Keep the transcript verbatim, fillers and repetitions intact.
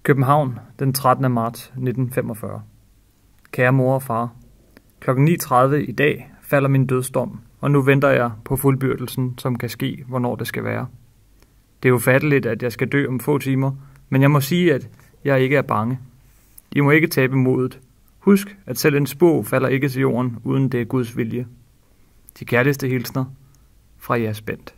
København, den trettende marts nitten femogfyrre. Kære mor og far, klokken ni tredive i dag falder min dødsdom, og nu venter jeg på fuldbyrdelsen, som kan ske, hvornår det skal være. Det er ufatteligt, at jeg skal dø om få timer, men jeg må sige, at jeg ikke er bange. I må ikke tabe modet. Husk, at selv en spå falder ikke til jorden, uden det er Guds vilje. De kærligste hilsner fra jeres Bent.